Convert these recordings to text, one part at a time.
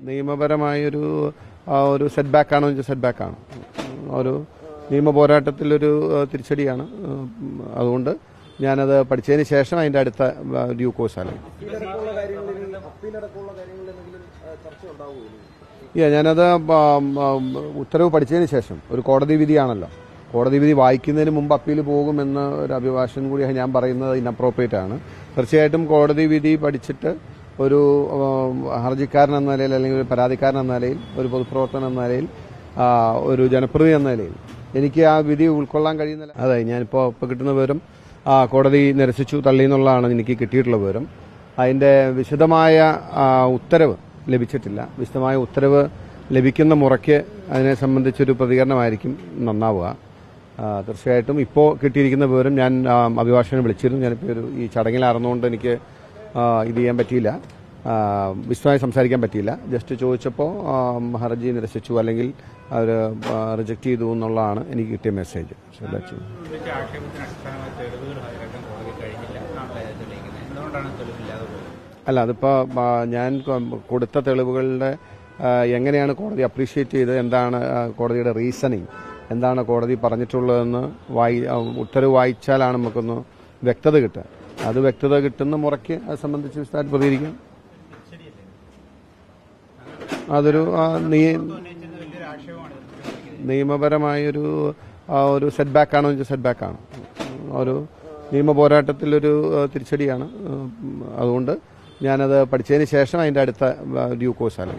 നിയമപരമായൊരു ഒരു സെറ്റ് ബാക്കാണോ എന്ന് സെറ്റ് ബാക്കാണ്. ഒരു നിയമ പോരാട്ടത്തിലൊരു തിരിച്ചടിയാണ്. അതുകൊണ്ട് ഞാനത് പഠിച്ചതിന് ശേഷം അതിൻ്റെ അടുത്ത ഡ്യൂ കോഴ്സ് ആണ്. ഞാനത് ഉത്തരവ് പഠിച്ചതിന് ശേഷം ഒരു കോടതി വിധിയാണല്ലോ, കോടതി വിധി വായിക്കുന്നതിന് മുമ്പ് അപ്പീൽ പോകുമെന്ന് ഒരു അഭിഭാഷകൻ കൂടി ഞാൻ പറയുന്നത് ഇൻഅപ്രോപ്രിയേറ്റ് ആണ്. തീർച്ചയായിട്ടും കോടതി വിധി പഠിച്ചിട്ട് ഒരു ഹർജിക്കാരൻ എന്ന നിലയിൽ, അല്ലെങ്കിൽ ഒരു പരാതിക്കാരൻ എന്ന നിലയിൽ, ഒരു പൊതുപ്രവർത്തകൻ എന്ന നിലയിൽ, ഒരു ജനപ്രതിനിധി എന്ന നിലയിൽ എനിക്ക് ആ വിധി ഉൾക്കൊള്ളാൻ കഴിയുന്നില്ല. അതെ, ഞാനിപ്പോൾ കിട്ടുന്ന വിവരം കോടതി നിരസിച്ചു, തള്ളി എന്നുള്ളതാണ് എനിക്ക് കിട്ടിയിട്ടുള്ള വിവരം. അതിന്റെ വിശദമായ ഉത്തരവ് ലഭിച്ചിട്ടില്ല. വിശദമായ ഉത്തരവ് ലഭിക്കുന്ന മുറയ്ക്ക് അതിനെ സംബന്ധിച്ചൊരു പ്രതികരണമായിരിക്കും നന്നാവുക. തീർച്ചയായിട്ടും ഇപ്പോൾ കിട്ടിയിരിക്കുന്ന വിവരം, ഞാൻ അഭിഭാഷകനെ വിളിച്ചിരുന്നു. ഞാനിപ്പോൾ ഈ ചടങ്ങിലായിരുന്നുകൊണ്ട് എനിക്ക് ഇത് ചെയ്യാൻ പറ്റിയില്ല, വിശദമായി സംസാരിക്കാൻ പറ്റിയില്ല. ജസ്റ്റ് ചോദിച്ചപ്പോൾ ഹർജി നിരസിച്ചു അല്ലെങ്കിൽ അവർ റിജക്ട് ചെയ്തു എന്നുള്ളതാണ് എനിക്ക് കിട്ടിയ മെസ്സേജ്. അല്ല, അതിപ്പോൾ ഞാൻ കൊടുത്ത തെളിവുകളുടെ എങ്ങനെയാണ് കോടതി അപ്രീഷിയേറ്റ് ചെയ്തത്, എന്താണ് കോടതിയുടെ റീസണിങ്, എന്താണ് കോടതി പറഞ്ഞിട്ടുള്ളതെന്ന് ഉത്തരവ് വായിച്ചാലാണ് നമുക്കൊന്ന് വ്യക്തത കിട്ടുക. അത് വ്യക്തത കിട്ടുന്ന മുറയ്ക്ക് അത് സംബന്ധിച്ച് വിശദമായിട്ട് പ്രതികരിക്കാം. അതൊരു നിയമപരമായൊരു ഒരു സെറ്റ് ബാക്കാണോ എന്ന് സെറ്റ് ബാക്കാണ്. ഒരു നിയമ പോരാട്ടത്തിലൊരു തിരിച്ചടിയാണ്. അതുകൊണ്ട് ഞാനത് പഠിച്ചതിന് ശേഷം അതിൻ്റെ അടുത്ത ഡ്യൂ കോഴ്സ് ആണ്.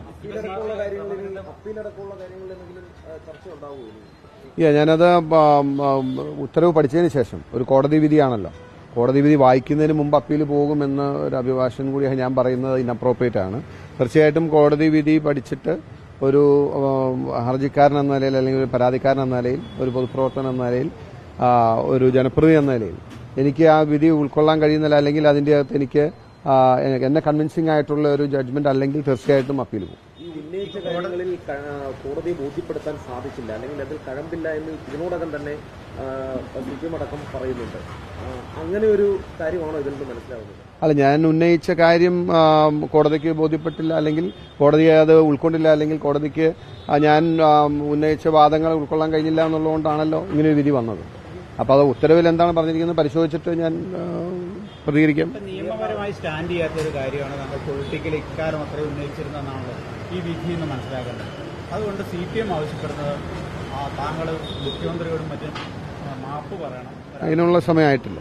ഞാനത് ഉത്തരവ് പഠിച്ചതിന് ശേഷം ഒരു കോടതി വിധിയാണല്ലോ, കോടതി വിധി വായിക്കുന്നതിന് മുമ്പ് അപ്പീൽ പോകുമെന്ന് ഒരു അഭിഭാഷകൻ കൂടി ഞാൻ പറയുന്നത് ഇൻഅപ്രോപ്രിയേറ്റ് ആണ്. തീർച്ചയായിട്ടും കോടതി വിധി പഠിച്ചിട്ട് ഒരു ഹർജിക്കാരൻ എന്ന നിലയിൽ, അല്ലെങ്കിൽ ഒരു പരാതിക്കാരൻ എന്ന നിലയിൽ, ഒരു പൊതുപ്രവർത്തകൻ എന്ന നിലയിൽ, ഒരു ജനപ്രതിനിധി എന്ന നിലയിൽ എനിക്ക് ആ വിധി ഉൾക്കൊള്ളാൻ കഴിയുന്നില്ല, അല്ലെങ്കിൽ അതിൻ്റെ അകത്ത് എനിക്ക് എന്നെ കൺവിൻസിംഗ് ആയിട്ടുള്ള ഒരു ജഡ്ജ്മെന്റ് അല്ലെങ്കിൽ തീർച്ചയായിട്ടും അപ്പീൽ പോകും. ഈ ഉന്നയിച്ച കാര്യങ്ങളിൽ കോടതിയെ ബോധ്യപ്പെടുത്താൻ സാധിച്ചില്ല, അല്ലെങ്കിൽ അതിൽ കഴമ്പില്ല എന്ന് ഇതിനോടകം തന്നെ അടക്കം പറയുന്നുണ്ട്. അങ്ങനെ ഒരു കാര്യമാണോ ഇതിൽ നിന്ന് മനസ്സിലാവുന്നത്? അല്ല, ഞാൻ ഉന്നയിച്ച കാര്യം കോടതിക്ക് ബോധ്യപ്പെട്ടില്ല, അല്ലെങ്കിൽ കോടതി അത് ഉൾക്കൊണ്ടില്ല, അല്ലെങ്കിൽ കോടതിക്ക് ഞാൻ ഉന്നയിച്ച വാദങ്ങൾ ഉൾക്കൊള്ളാൻ കഴിഞ്ഞില്ല എന്നുള്ളതുകൊണ്ടാണല്ലോ ഇങ്ങനെ ഒരു വിധി വന്നത്. അപ്പോൾ അത് ഉത്തരവിൽ എന്താണ് പറഞ്ഞിരിക്കുന്നത് പരിശോധിച്ചിട്ട് ഞാൻ പ്രതികരിക്കാം. നിയമപരമായി സ്റ്റാൻഡ് ചെയ്യാത്ത ഒരു കാര്യമാണ് നമ്മൾ പൊളിറ്റിക്കലി ഇക്കാര്യം അത്രയും ഉന്നയിച്ചിരുന്നതെന്നാണ് ഈ വിധി എന്ന് മനസ്സിലാക്കുന്നത്. അതുകൊണ്ട് CPM ആവശ്യപ്പെടുന്നത് താങ്കൾ മുഖ്യമന്ത്രിയോടും മറ്റും മാപ്പ് പറയണം. അതിനുള്ള സമയമായിട്ടില്ല.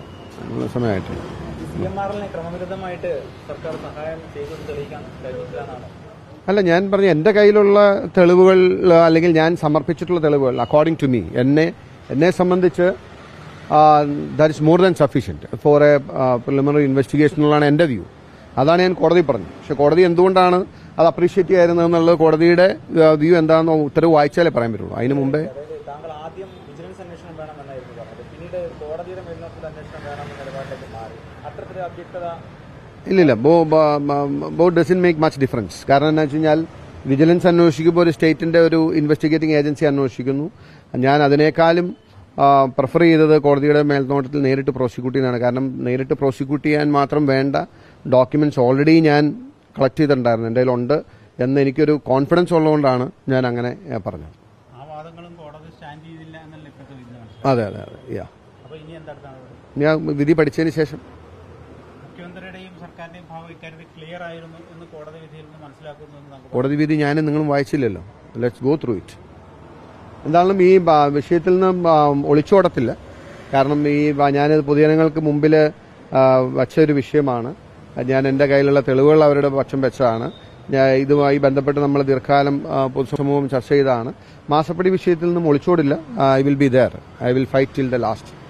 CMRL ക്രമവിരുദ്ധമായിട്ട് സർക്കാർ സഹായം ചെയ്തു തെളിയിക്കാൻ കഴിയില്ലെന്നാണ്. അല്ല, ഞാൻ പറഞ്ഞ എന്റെ കയ്യിലുള്ള തെളിവുകൾ, അല്ലെങ്കിൽ ഞാൻ സമർപ്പിച്ചിട്ടുള്ള തെളിവുകൾ അക്കോർഡിംഗ് ടു മീ, എന്നെ സംബന്ധിച്ച് that is more than sufficient for a preliminary investigation എന്നുള്ളതാണ് എന്റെ വ്യൂ. അതാണ് ഞാൻ കോടതി പറഞ്ഞത്. പക്ഷെ കോടതി എന്തുകൊണ്ടാണ് അത് അപ്രീഷിയേറ്റ് ചെയ്യായിരുന്നത് എന്നുള്ളത് കോടതിയുടെ വ്യൂ എന്താണെന്ന് ഉത്തരവ് വായിച്ചാലേ പറയാൻ പറ്റുള്ളൂ. അതിന് മുമ്പേ താങ്കൾ ആദ്യം വിജിലൻസ് അന്വേഷണം വേണമെന്നായിരുന്നു പറഞ്ഞത്, പിന്നീട് കോടതിയുടെ മേൽനോട്ടത്തിൽ അന്വേഷണം വേണമെന്ന നിലപാടിലേക്ക് മാറി. അത്തരത്തിൽ അവ്യക്തത ഇല്ലില്ല. Both doesn't make much difference. കാരണം എന്താ വെച്ച് കഴിഞ്ഞാൽ വിജിലൻസ് അന്വേഷിക്കുമ്പോൾ ഒരു സ്റ്റേറ്റിന്റെ ഒരു ഇൻവെസ്റ്റിഗേറ്റിംഗ് ഏജൻസി അന്വേഷിക്കുന്നു. ഞാൻ അതിനേക്കാളും പ്രിഫർ ചെയ്തത് കോടതിയുടെ മേൽനോട്ടത്തിൽ നേരിട്ട് പ്രോസിക്യൂട്ട് ചെയ്യുന്നതാണ്. കാരണം നേരിട്ട് പ്രോസിക്യൂട്ട് ചെയ്യാൻ മാത്രം വേണ്ട ഡോക്യുമെന്റ്സ് ഓൾറെഡി ഞാൻ കളക്ട് ചെയ്തിട്ടുണ്ടായിരുന്നു, എൻ്റെ കയ്യിലുണ്ട് എന്ന് എനിക്കൊരു കോൺഫിഡൻസ് ഉള്ളതുകൊണ്ടാണ് ഞാൻ അങ്ങനെ പറഞ്ഞത്. അതെ. ഞാൻ വിധി പഠിച്ചതിന് ശേഷം കോടതി വിധി ഞാനും നിങ്ങളും വായിച്ചില്ലല്ലോ. Let's go through it. എന്തായാലും ഈ വിഷയത്തിൽ നിന്ന് ഒളിച്ചോടത്തില്ല. കാരണം ഞാനിത് പൊതുജനങ്ങൾക്ക് മുമ്പിൽ വച്ച ഒരു വിഷയമാണ്. ഞാൻ എൻ്റെ കയ്യിലുള്ള തെളിവുകൾ അവരുടെ പക്ഷം വെച്ചതാണ്. ഇതുമായി ബന്ധപ്പെട്ട് നമ്മൾ ദീർഘകാലം പൊതുസമൂഹം ചർച്ച ചെയ്തതാണ്. മാസപ്പടി വിഷയത്തിൽ നിന്നും ഒളിച്ചോടില്ല. I will be there. I will fight till the last.